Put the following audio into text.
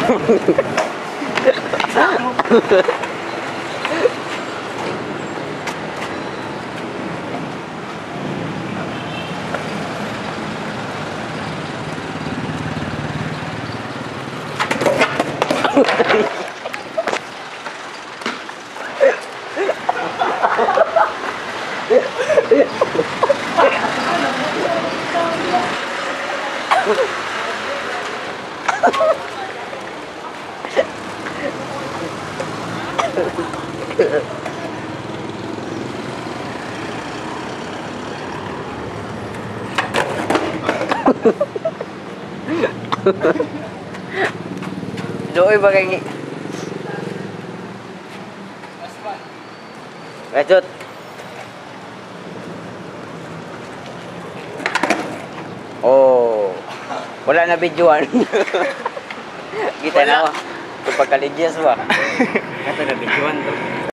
Doy ba kay Rajut. Oh. Wala na videoan. Kita na. Pagkaligyas ba? Kato na videoan to.